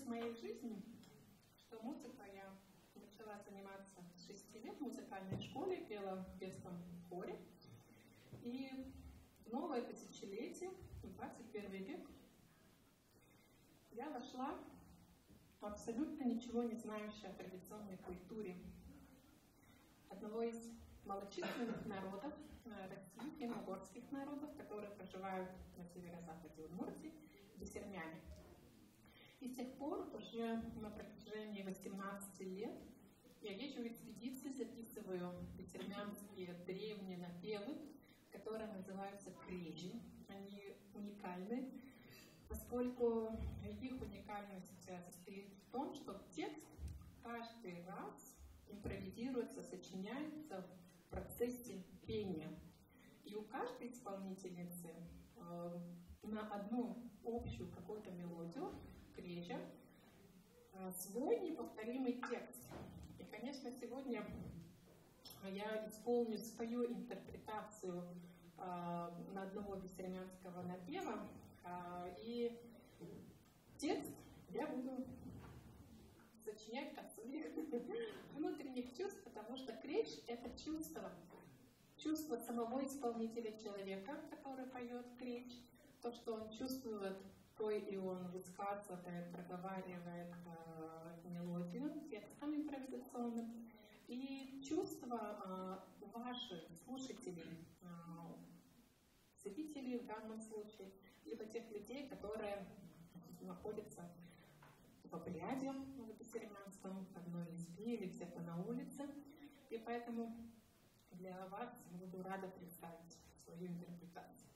в моей жизни, что музыкой я начала заниматься с 6 лет в музыкальной школе, пела в детском хоре. И в новое тысячелетие, в 21 век, я вошла абсолютно ничего не знающая о традиционной культуре одного из малочисленных народов России, финно-угорских народов, которые проживают на северо-западе Удмуртии, Бесserмяне. И с тех пор, уже на протяжении 18 лет, я езжу в экспедиции, записываю бессермянские древние напевы, которые называются крезhʼ. Они уникальны, поскольку их уникальность состоит в том, что текст каждый раз импровизируется, сочиняется в процессе пения. И у каждой исполнительницы на одну общую какую-то мелодию, крезhʼ, свой неповторимый текст. И, конечно, сегодня я исполню свою интерпретацию на одного бессермянского напева, и текст я буду сочинять от своих внутренних чувств, потому что крезhʼ — это чувство самого исполнителя человека, который поет крезhʼ, то, что он чувствует, то и он высказывает, проговаривает мелодию текстом импровизационным. И чувства ваших слушателей, зрителей в данном случае, либо тех людей, которые находятся в обряде в бессермянском, в одной избе или где-то на улице. И поэтому для вас буду рада представить свою интерпретацию.